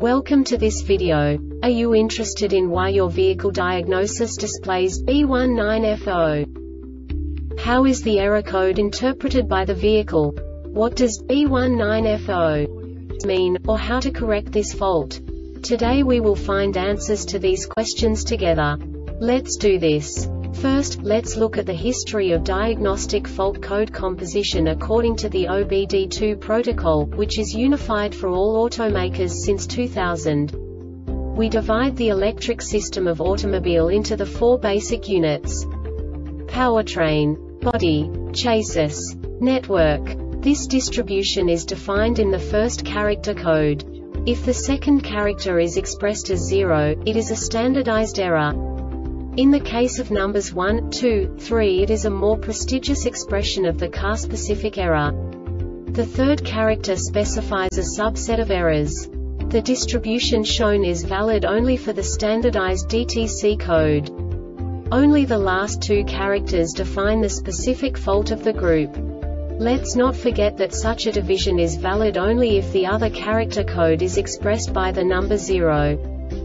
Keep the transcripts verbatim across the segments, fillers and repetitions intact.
Welcome to this video. Are you interested in why your vehicle diagnosis displays B one nine F zero? How is the error code interpreted by the vehicle? What does B one nine F zero mean, or how to correct this fault? Today we will find answers to these questions together. Let's do this. First, let's look at the history of diagnostic fault code composition according to the O B D two protocol, which is unified for all automakers since two thousand. We divide the electric system of automobile into the four basic units: powertrain, body, chassis, network. This distribution is defined in the first character code. If the second character is expressed as zero, it is a standardized error. In the case of numbers one, two, three, it is a more prestigious expression of the car-specific error. The third character specifies a subset of errors. The distribution shown is valid only for the standardized D T C code. Only the last two characters define the specific fault of the group. Let's not forget that such a division is valid only if the other character code is expressed by the number zero.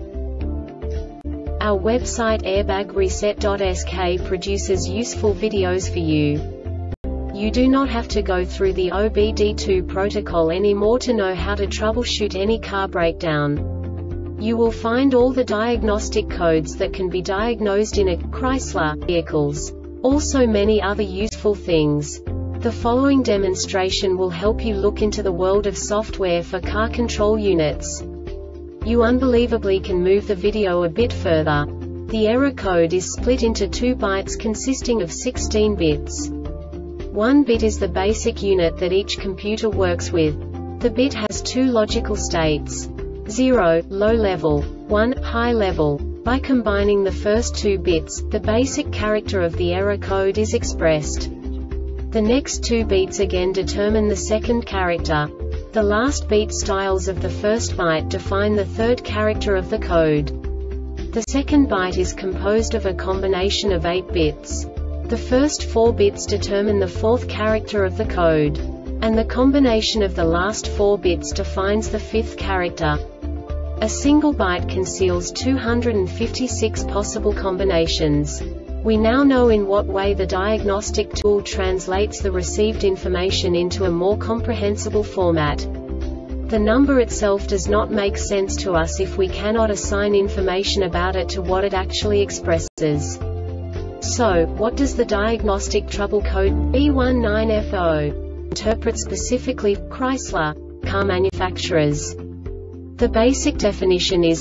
Our website airbag reset dot S K produces useful videos for you. You do not have to go through the O B D two protocol anymore to know how to troubleshoot any car breakdown. You will find all the diagnostic codes that can be diagnosed in a Chrysler vehicles. Also many other useful things. The following demonstration will help you look into the world of software for car control units. You unbelievably can move the video a bit further. The error code is split into two bytes consisting of sixteen bits. One bit is the basic unit that each computer works with. The bit has two logical states: zero, low level, one, high level. By combining the first two bits, the basic character of the error code is expressed. The next two beats again determine the second character. The last beat styles of the first byte define the third character of the code. The second byte is composed of a combination of eight bits. The first four bits determine the fourth character of the code. And the combination of the last four bits defines the fifth character. A single byte conceals two hundred fifty-six possible combinations. We now know in what way the diagnostic tool translates the received information into a more comprehensible format. The number itself does not make sense to us if we cannot assign information about it to what it actually expresses. So, what does the diagnostic trouble code B one nine F zero interpret specifically for Chrysler car manufacturers? The basic definition is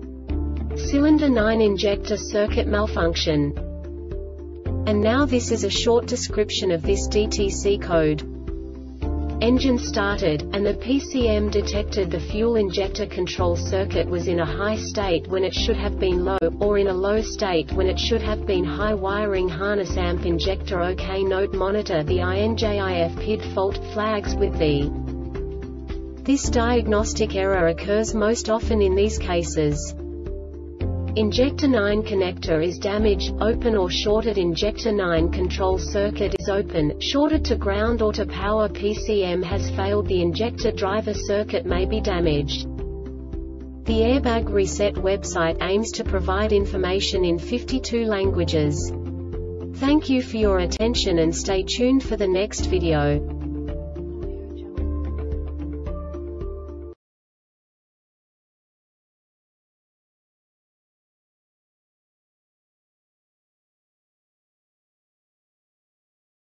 cylinder nine injector circuit malfunction. And now this is a short description of this D T C code. Engine started, and the P C M detected the fuel injector control circuit was in a high state when it should have been low, or in a low state when it should have been high. Wiring harness amp injector OK. Note: monitor the I N J I F P I D fault flags with the. This diagnostic error occurs most often in these cases: injector nine connector is damaged, open or shorted. Injector nine control circuit is open, shorted to ground or to power. P C M has failed. The injector driver circuit may be damaged. The Airbag Reset website aims to provide information in fifty-two languages. Thank you for your attention and stay tuned for the next video.